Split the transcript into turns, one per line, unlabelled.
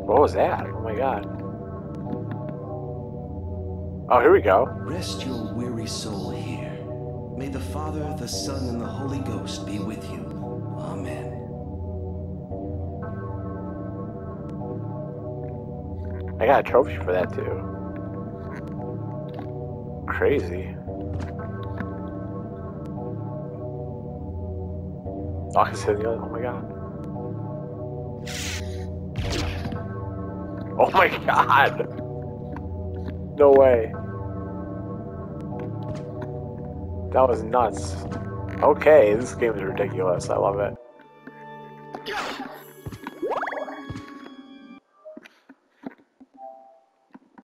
What was that? Oh my god. Oh, here we go.
Rest your weary soul here. May the Father, the Son, and the Holy Ghost be with you. Amen.
I got a trophy for that too. Crazy. Oh, I said the other. Oh my god. Oh my god. No way. That was nuts. Okay, this game is ridiculous. I love it.